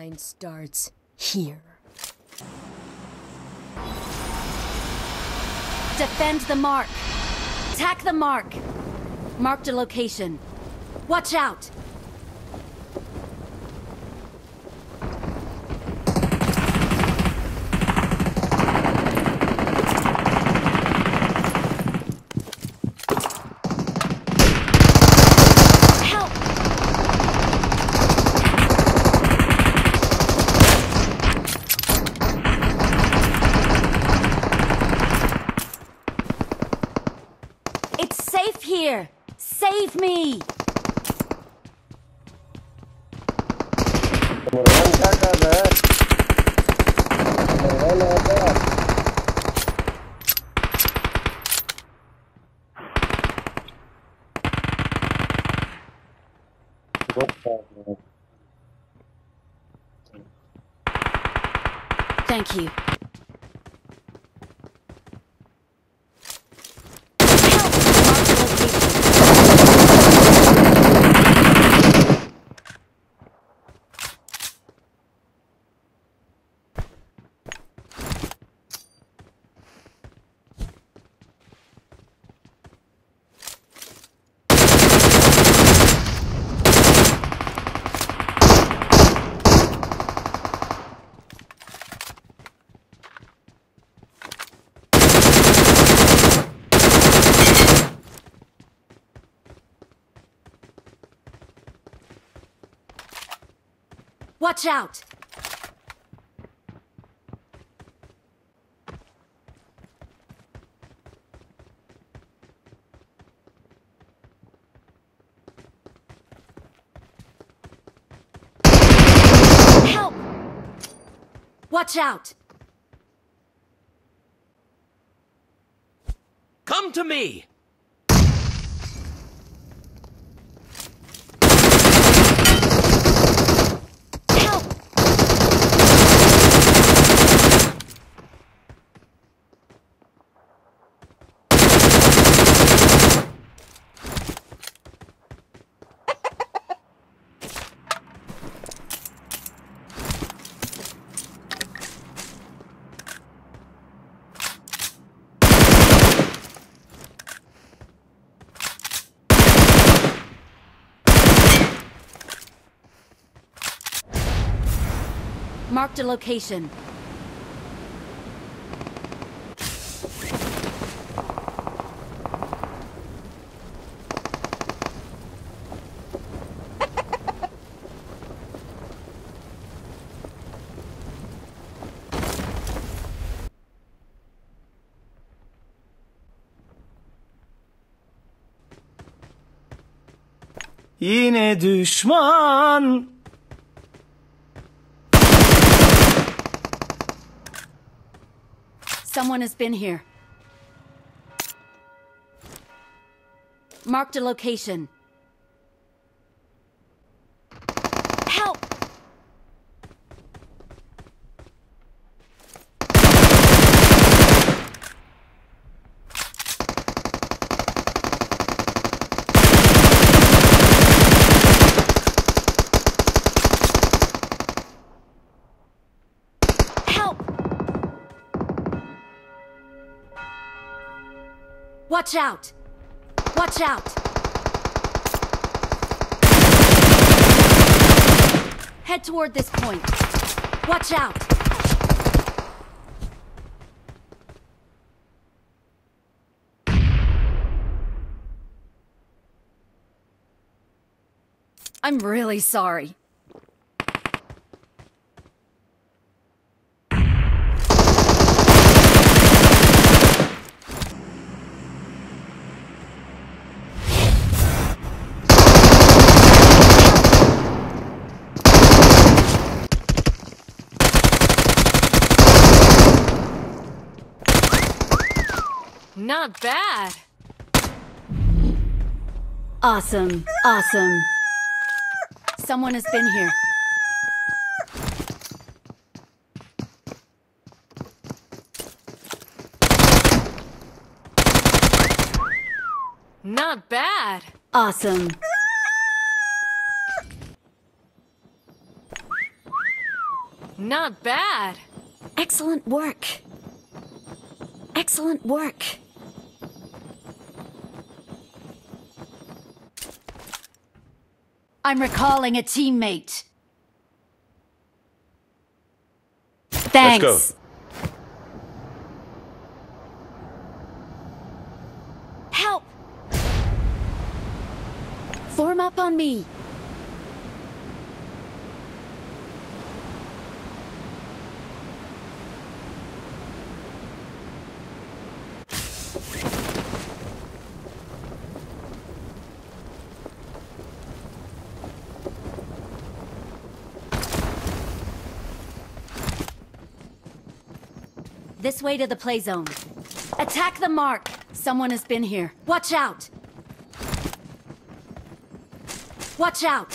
grind starts here. Defend the mark. Attack the mark. Marked a location. Watch out! Here! Save me! Murugan क्या कर रहा है? मुर्गन आता है। Thank you. Watch out! Help! Watch out! Come to me! Marked a location. Yine düşman. Someone has been here. Marked a location. Help! Watch out! Watch out! Head toward this point. Watch out! I'm really sorry. Not bad. Awesome. Awesome. Someone has been here. Not bad. Awesome. Not bad. Excellent work. Excellent work. I'm recalling a teammate. Thanks. Let's go. Help! Form up on me. This way to the play zone. Attack the mark! Someone has been here. Watch out! Watch out!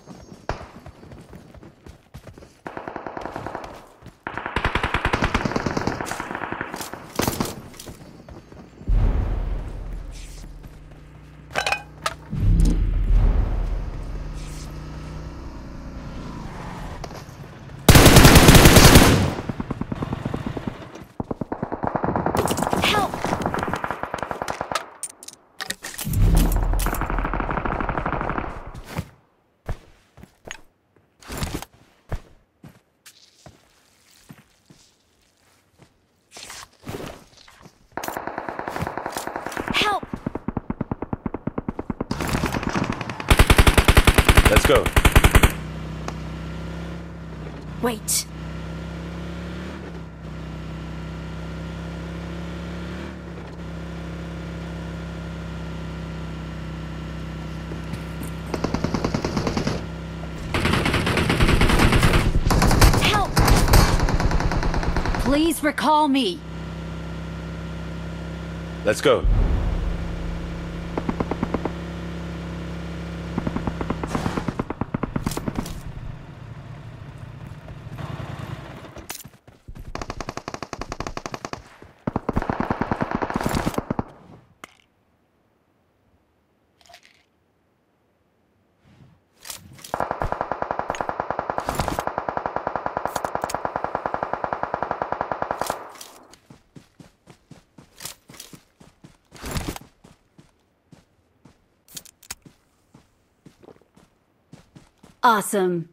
Help! Let's go. Wait. Help! Please recall me. Let's go. Awesome.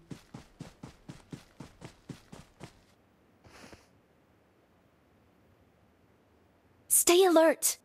Stay alert.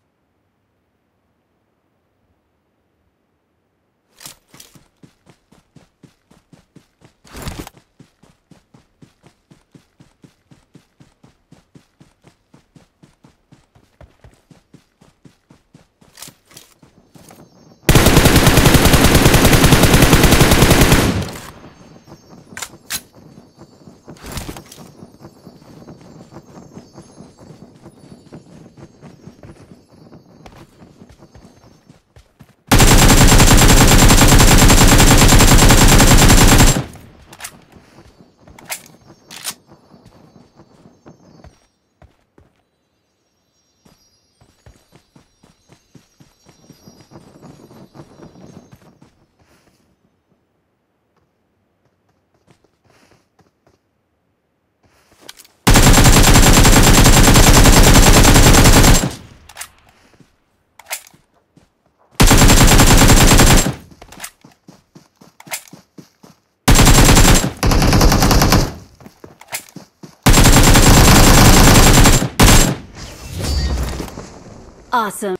Awesome.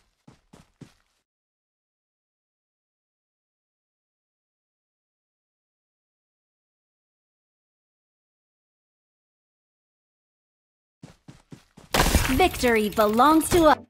Victory belongs to us.